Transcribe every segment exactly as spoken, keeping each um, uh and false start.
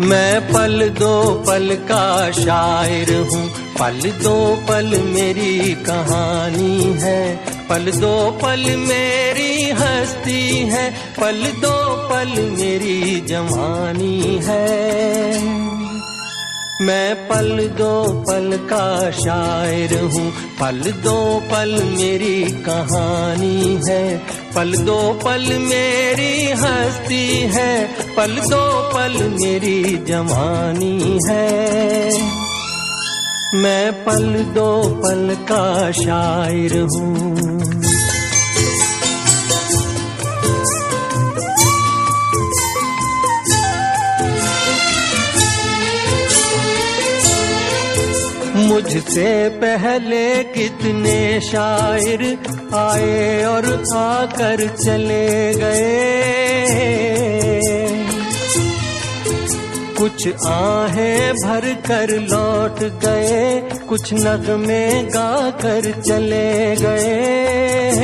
मैं पल दो पल का शायर हूँ, पल दो पल मेरी कहानी है, पल दो पल मेरी हस्ती है, पल दो पल मेरी जवानी है। मैं पल दो पल का शायर हूँ, पल दो पल मेरी कहानी है, पल दो पल मेरी हस्ती है, पल दो पल मेरी जवानी है। मैं पल दो पल का शायर हूँ। मुझसे पहले कितने शायर आए और आकर चले गए, कुछ आहें भर कर लौट गए, कुछ नगमे गा कर चले गए।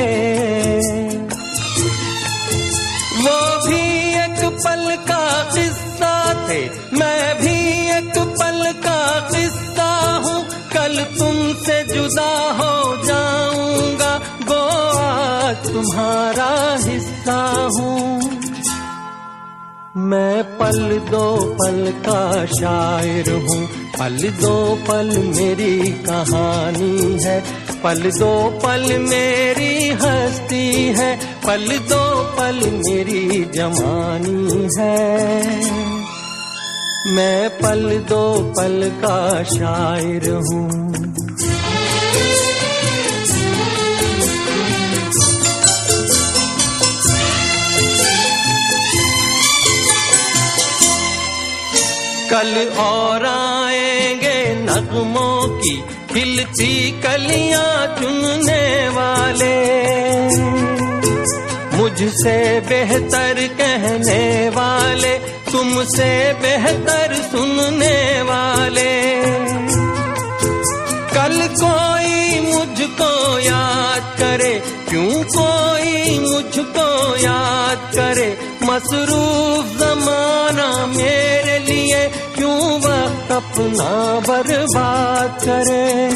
वो भी एक पल का किस्सा थे, मैं भी एक पल का किस्सा हूँ, कल तुमसे जुदा हो जाऊंगा, गो आज तुम्हारा हिस्सा हूँ। मैं पल दो पल का शायर हूँ, पल दो पल मेरी कहानी है, पल दो पल मेरी हस्ती है, पल दो पल मेरी जवानी है। मैं पल दो पल का शायर हूँ। कल और आएंगे नगमों की खिलती कलियां चुनने वाले, मुझसे बेहतर कहने वाले, तुमसे बेहतर सुनने वाले। कल कोई मुझको याद करे, क्यों कोई मुझको याद करे, मसरूफ जमाना मेरे लिए क्यों वक्त अपना बर्बाद करे।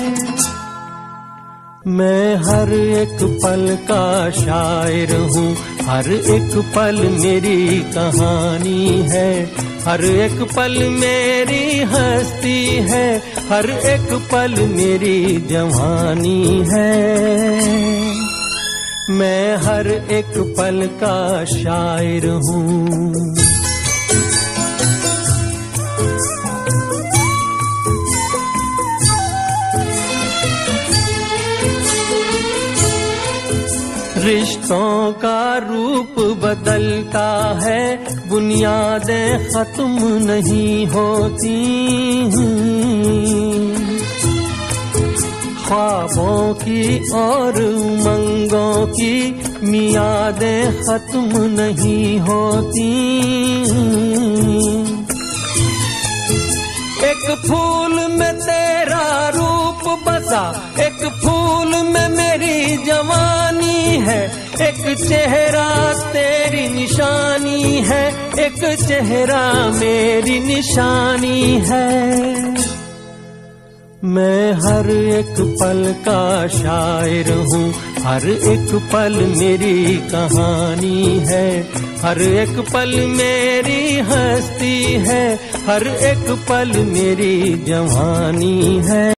मैं हर एक पल का शायर हूँ, हर एक पल मेरी कहानी है, हर एक पल मेरी हस्ती है, हर एक पल मेरी जवानी है। मैं हर एक पल का शायर हूँ। रिश्तों का रूप बदलता है, बुनियादें खत्म नहीं होती, ख्वाबों की और उमंगों की मियादें खत्म नहीं होती। एक फूल में तेरा रूप बसा, एक फूल में मेरी जवानी है, एक चेहरा तेरी निशानी है, एक चेहरा मेरी निशानी है। मैं हर एक पल का शायर हूँ, हर एक पल मेरी कहानी है, हर एक पल मेरी हस्ती है, हर एक पल मेरी जवानी है।